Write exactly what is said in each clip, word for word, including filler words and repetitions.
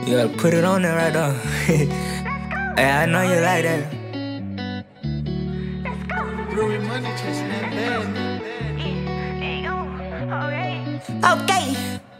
You gotta put it on there right now. Hey, I know you like that. Okay.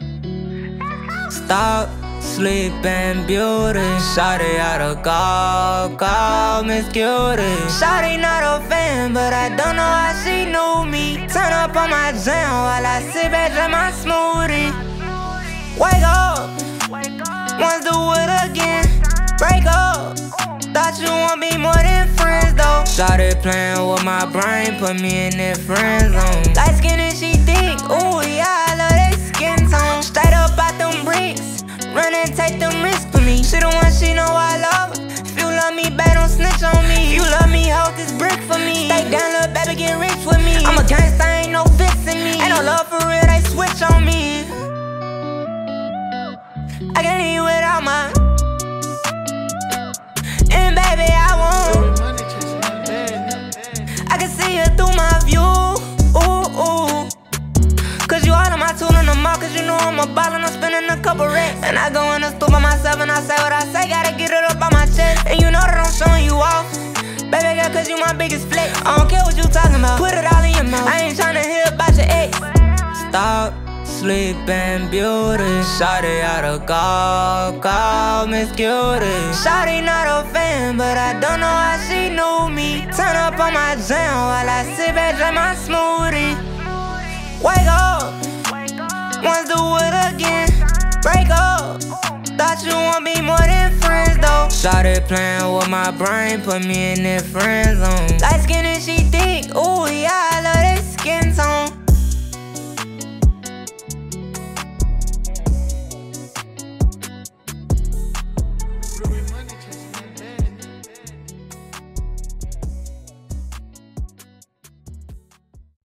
Stop, sleep, and beauty. Shawty out of call, call Miss Cutie. Shawty not a fan, but I don't know how she knew me. Turn up on my jam while I sit back drink my smoothie. Wake up, once do it again. Break up, thought you want me more than friends though. Shawty playing with my brain, put me in that friend zone. Light skin and she thick, ooh yeah, I love that skin tone. Straight up out them bricks, run and take them risks for me. She the one, she know I love her. If you love me, babe, don't snitch on me. If you love me, hold this brick for me. Stay down, little baby, get rich with me. I'm a gangsta, ain't no fixing me. Ain't no love for real, they switch on me. I can't eat without my. And baby, I won't. I can see you through my view. Ooh, ooh. Cause you all on my tool in the mall. Cause you know I'm a ball and I'm spending a couple racks. And I go in the store by myself and I say what I say. Gotta get it up on my chest. And you know that I'm showing you off. Baby girl, cause you my biggest flex. I don't care what you talking about. Put it all in your mouth. I ain't tryna hear about your ex. Stop, sleep, and beauty. Shawty out of call, call Miss Cutie. Shawty not a fan, but I don't know how she knew me. Turn up on my jam while I sit back drink my smoothie. Wake up, once do it again. Break up, thought you want me more than friends though. Shawty playing with my brain, put me in that friend zone. Light skin and she thick, ooh yeah, I love that skin tone.